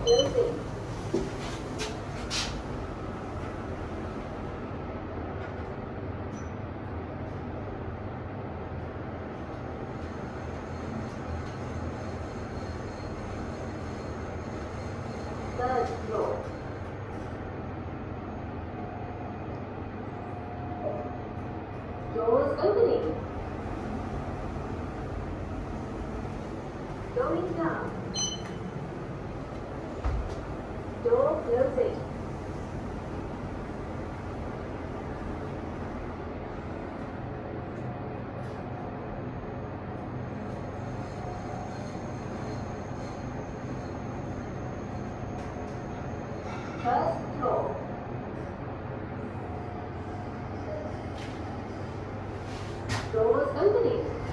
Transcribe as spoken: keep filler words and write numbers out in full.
closing. Third floor. Doors opening. Going down. Door closing. First floor. Doors opening.